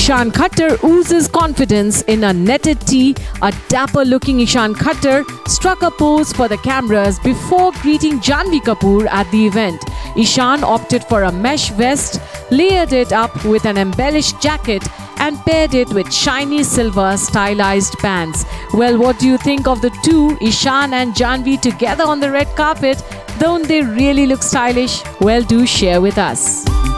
Ishaan Khatter oozes confidence in a netted tee. A dapper-looking Ishaan Khatter struck a pose for the cameras before greeting Janhvi Kapoor at the event. Ishaan opted for a mesh vest, layered it up with an embellished jacket and paired it with shiny silver stylized pants. Well, what do you think of the two, Ishaan and Janhvi, together on the red carpet? Don't they really look stylish? Well, do share with us.